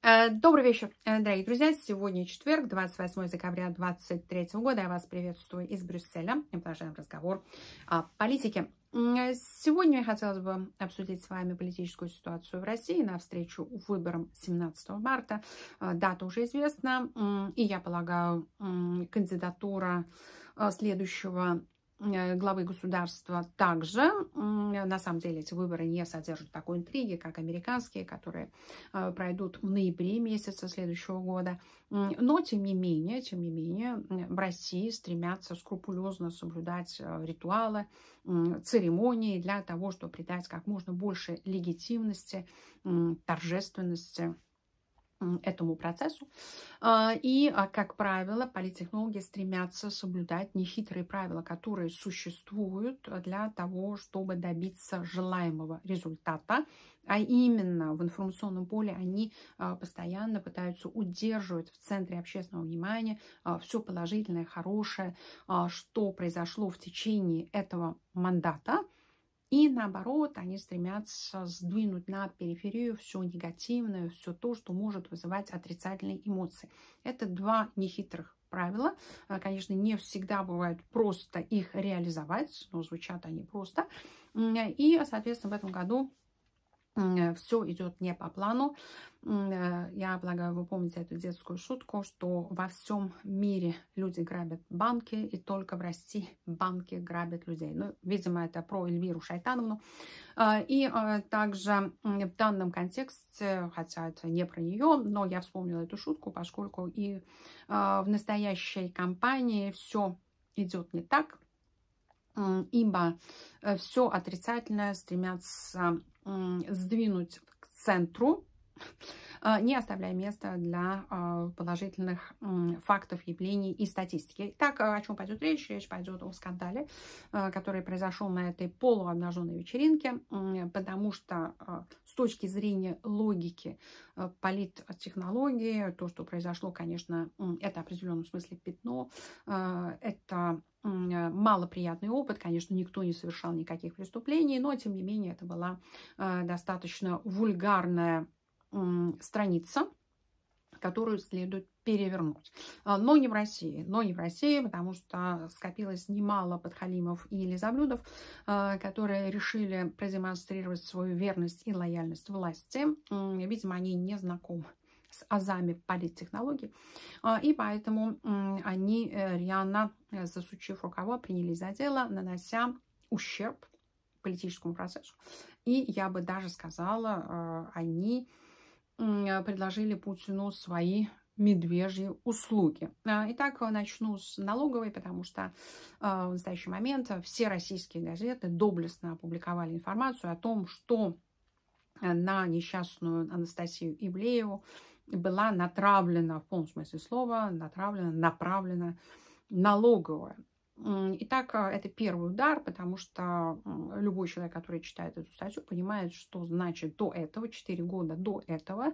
Добрый вечер, дорогие друзья. Сегодня четверг, 28 декабря 2023 года. Я вас приветствую из Брюсселя. Мы продолжаем разговор о политике. Сегодня я хотела бы обсудить с вами политическую ситуацию в России навстречу выборам 17 марта. Дата уже известна, и я полагаю, кандидатура следующего главы государства также. На самом деле эти выборы не содержат такой интриги, как американские, которые пройдут в ноябре месяца следующего года. Но, тем не менее, в России стремятся скрупулезно соблюдать ритуалы, церемонии для того, чтобы придать как можно больше легитимности, торжественности этому процессу. И, как правило, политтехнологи стремятся соблюдать нехитрые правила, которые существуют для того, чтобы добиться желаемого результата. А именно в информационном поле они постоянно пытаются удерживать в центре общественного внимания все положительное, хорошее, что произошло в течение этого мандата. И наоборот, они стремятся сдвинуть на периферию все негативное, все то, что может вызывать отрицательные эмоции. Это два нехитрых правила. Конечно, не всегда бывает просто их реализовать, но звучат они просто. И, соответственно, в этом году все идет не по плану. Я полагаю, вы помните эту детскую шутку, что во всем мире люди грабят банки, и только в России банки грабят людей. Ну, видимо, это про Эльвиру Шайтановну. И также в данном контексте, хотя это не про нее, но я вспомнила эту шутку, поскольку и в настоящей кампании все идет не так, ибо все отрицательное стремятся сдвинуть к центру, не оставляя места для положительных фактов, явлений и статистики. Так, о чем пойдет речь? Речь пойдет о скандале, который произошел на этой полуобнаженной вечеринке, потому что с точки зрения логики политтехнологии, то, что произошло, конечно, это в определенном смысле пятно, это малоприятный опыт. Конечно, никто не совершал никаких преступлений, но, тем не менее, это была достаточно вульгарная страница, которую следует перевернуть. Но не в России, потому что скопилось немало подхалимов и лизоблюдов, которые решили продемонстрировать свою верность и лояльность власти. Видимо, они не знакомы с азами политтехнологий, и поэтому они рьяно, засучив рукава, принялись за дело, нанося ущерб политическому процессу. И я бы даже сказала, они предложили Путину свои медвежьи услуги. Итак, начну с налоговой, потому что в настоящий момент все российские газеты доблестно опубликовали информацию о том, что на несчастную Анастасию Ивлееву была натравлена, в полном смысле слова, направлена налоговая. Итак, это первый удар, потому что любой человек, который читает эту статью, понимает, что значит до этого, 4 года до этого,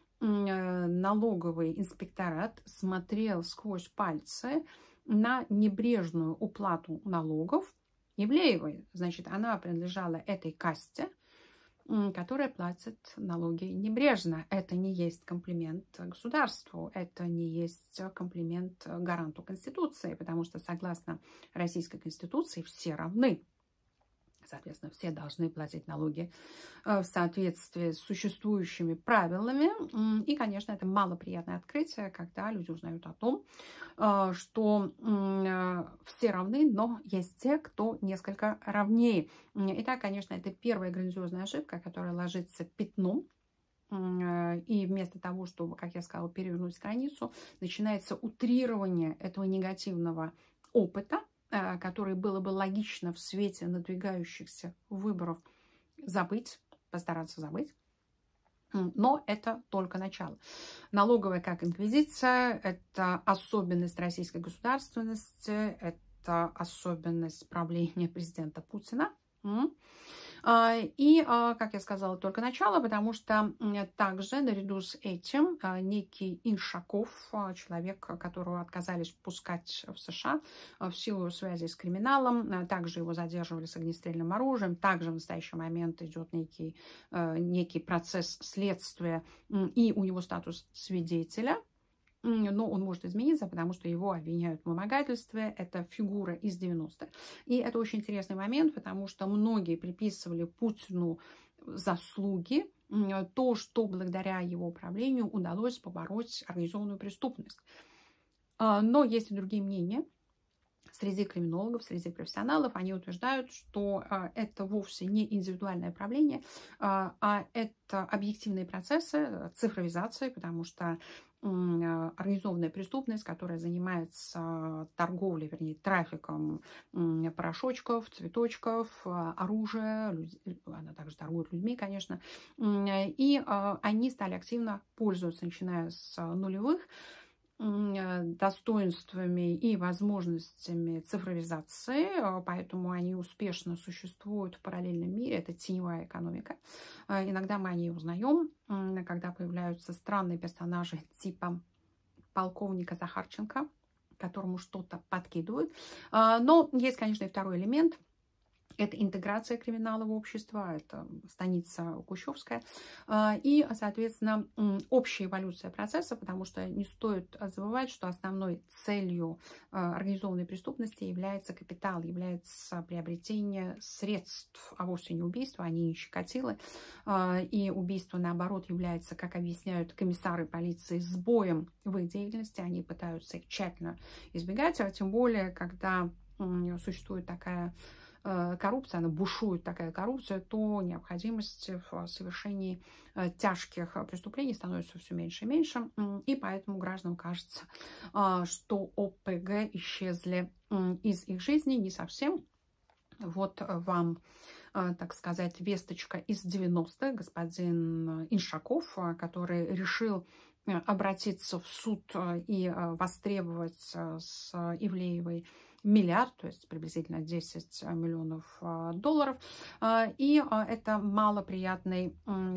налоговый инспекторат смотрел сквозь пальцы на небрежную уплату налогов Ивлеевой. Значит, она принадлежала этой касте, которая платит налоги небрежно. Это не есть комплимент государству, это не есть комплимент гаранту Конституции, потому что, согласно Российской Конституции, все равны. Соответственно, все должны платить налоги в соответствии с существующими правилами. И, конечно, это малоприятное открытие, когда люди узнают о том, что все равны, но есть те, кто несколько равнее. Итак, конечно, это первая грандиозная ошибка, которая ложится пятном. И вместо того, чтобы, как я сказала, перевернуть страницу, начинается утрирование этого негативного опыта, который было бы логично в свете надвигающихся выборов забыть, постараться забыть. Но это только начало. Налоговая как инквизиция – это особенность российской государственности, это особенность правления президента Путина. И, как я сказала, только начало, потому что также наряду с этим некий Иншаков, человек, которого отказались пускать в США в силу связи с криминалом, также его задерживали с огнестрельным оружием, также в настоящий момент идет некий процесс следствия, и у него статус свидетеля. Но он может измениться, потому что его обвиняют в вымогательстве. Это фигура из 90-х. И это очень интересный момент, потому что многие приписывали Путину заслуги, то, что благодаря его правлению удалось побороть организованную преступность. Но есть и другие мнения. Среди криминологов, среди профессионалов, они утверждают, что это вовсе не индивидуальное правление, а это объективные процессы цифровизации, потому что организованная преступность, которая занимается торговлей, вернее, трафиком порошочков, цветочков, оружия, она также торгует людьми, конечно, и они стали активно пользоваться, начиная с нулевых, достоинствами и возможностями цифровизации, поэтому они успешно существуют в параллельном мире. Это теневая экономика. Иногда мы о ней узнаем, когда появляются странные персонажи типа полковника Захарченко, которому что-то подкидывают. Но есть, конечно, и второй элемент. Это интеграция криминала в общество, это станица Кущевская. И, соответственно, общая эволюция процесса, потому что не стоит забывать, что основной целью организованной преступности является капитал, является приобретение средств, а вовсе не убийство, они не щекотилы. И убийство, наоборот, является, как объясняют комиссары полиции, сбоем в их деятельности. Они пытаются их тщательно избегать, а тем более, когда существует такая коррупция, она бушует, такая коррупция, то необходимость в совершении тяжких преступлений становится все меньше и меньше. И поэтому гражданам кажется, что ОПГ исчезли из их жизни. Не совсем. Вот вам, так сказать, весточка из 90-х. Господин Иншаков, который решил обратиться в суд и востребовать с Ивлеевой миллиард, то есть приблизительно 10 миллионов долларов. И это малоприятный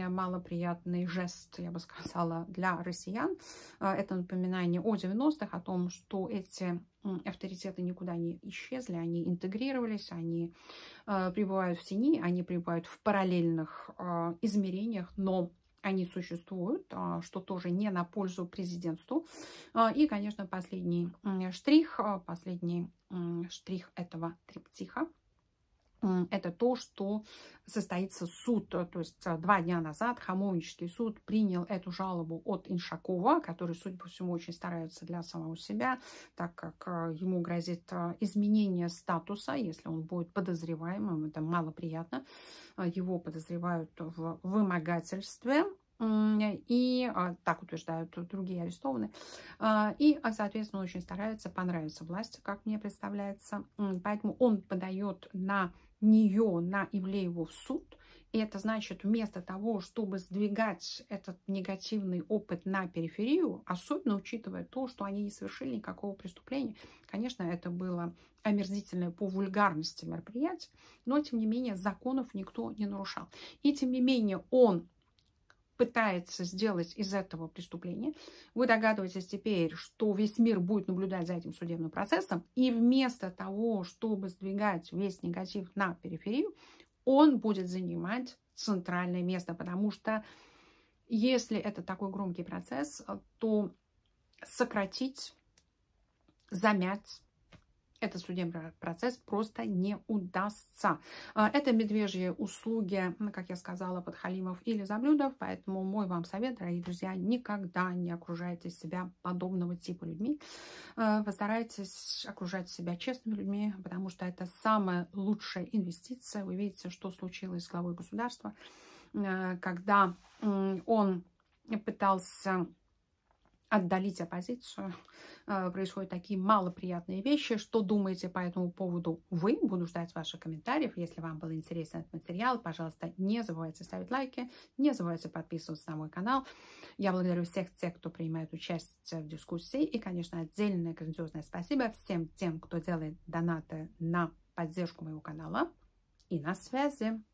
жест, я бы сказала, для россиян. Это напоминание о 90-х, о том, что эти авторитеты никуда не исчезли, они интегрировались, они пребывают в тени, они пребывают в параллельных измерениях, но они существуют, что тоже не на пользу президентству. И, конечно, последний штрих этого триптиха – это то, что состоится суд. То есть 2 дня назад Хамовнический суд принял эту жалобу от Иншакова, который, судя по всему, очень старается для самого себя, так как ему грозит изменение статуса, если он будет подозреваемым. Это малоприятно. Его подозревают в вымогательстве. И так утверждают другие арестованные. И, соответственно, он очень старается понравиться власти, как мне представляется. Поэтому он подает на нее, на Ивлееву в суд. И это значит, вместо того, чтобы сдвигать этот негативный опыт на периферию, особенно учитывая то, что они не совершили никакого преступления. Конечно, это было омерзительное по вульгарности мероприятие, но, тем не менее, законов никто не нарушал. И, тем не менее, он пытается сделать из этого преступления. Вы догадываетесь теперь, что весь мир будет наблюдать за этим судебным процессом, и вместо того, чтобы сдвигать весь негатив на периферию, он будет занимать центральное место, потому что если это такой громкий процесс, то сократить, замять этот судебный процесс просто не удастся. Это медвежьи услуги, как я сказала, подхалимов или заблюдов. Поэтому мой вам совет, дорогие друзья, никогда не окружайте себя подобного типа людьми. Постарайтесь окружать себя честными людьми, потому что это самая лучшая инвестиция. Вы видите, что случилось с главой государства, когда он пытался отдалить оппозицию. Происходят такие малоприятные вещи. Что думаете по этому поводу вы? Буду ждать ваших комментариев. Если вам был интересен этот материал, пожалуйста, не забывайте ставить лайки, не забывайте подписываться на мой канал. Я благодарю всех тех, кто принимает участие в дискуссии. И, конечно, отдельное грандиозное спасибо всем тем, кто делает донаты на поддержку моего канала. и на связи.